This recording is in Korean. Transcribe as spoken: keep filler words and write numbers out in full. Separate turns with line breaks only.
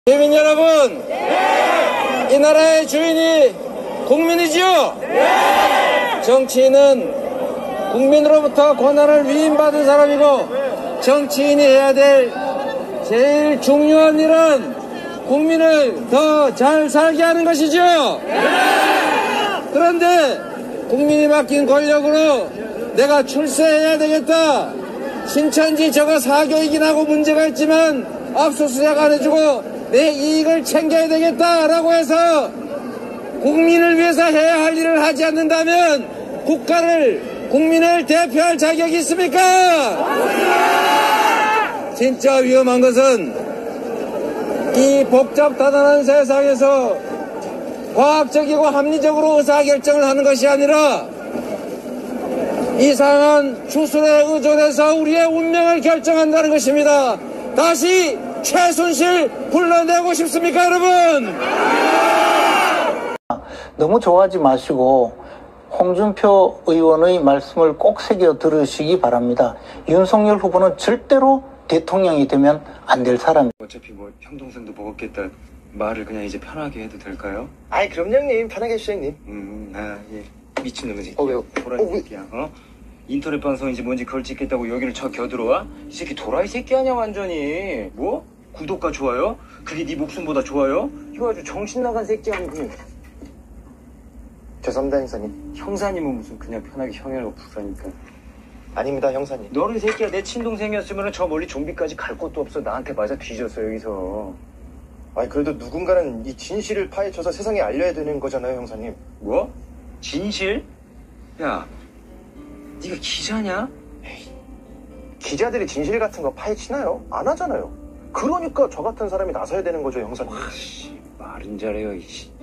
시민 여러분, 네! 이 나라의 주인이 국민이지요? 네! 정치인은 국민으로부터 권한을 위임받은 사람이고, 정치인이 해야 될 제일 중요한 일은 국민을 더 잘 살게 하는 것이죠? 네! 그런데 국민이 맡긴 권력으로 내가 출세해야 되겠다, 신천지 저거 사교이긴 하고 문제가 있지만 압수수색 안 해주고 내 이익을 챙겨야 되겠다라고 해서 국민을 위해서 해야 할 일을 하지 않는다면 국가를, 국민을 대표할 자격이 있습니까? 진짜 위험한 것은 이 복잡다단한 세상에서 과학적이고 합리적으로 의사결정을 하는 것이 아니라 이상한 주술에 의존해서 우리의 운명을 결정한다는 것입니다. 다시 최순실 불러내고 싶습니까, 여러분?
너무 좋아하지 마시고 홍준표 의원의 말씀을 꼭 새겨 들으시기 바랍니다. 윤석열 후보는 절대로 대통령이 되면 안 될 사람입니다.
어차피 뭐 형 동생도 먹었겠다. 말을 그냥 이제 편하게 해도 될까요?
아이 그럼요 형님, 편하게 해주세요 형님.
음, 아, 예. 미친놈의 새끼.
어, 왜요?
도라이
어, 왜?
새끼야, 어? 인터넷 방송인지 뭔지 그걸 찍겠다고 여기를 쳐 겨들어와? 이 새끼 도라이 새끼 아니야 완전히. 뭐? 구독과 좋아요? 그게 네 목숨보다 좋아요? 이거 아주 정신 나간 새끼 아니고.
죄송합니다 형사님.
형사님은 무슨 그냥 편하게 형이라고 부르니까.
아닙니다 형사님.
너는 새끼야 내 친동생이었으면 저 멀리 좀비까지 갈 곳도 없어. 나한테 맞아 뒤졌어 여기서.
아니 그래도 누군가는 이 진실을 파헤쳐서 세상에 알려야 되는 거잖아요 형사님.
뭐? 진실? 야, 네가 기자냐?
기자들이 진실 같은 거 파헤치나요? 안 하잖아요. 그러니까 저 같은 사람이 나서야 되는 거죠 형사님.
씨, 말은 잘해요 이씨.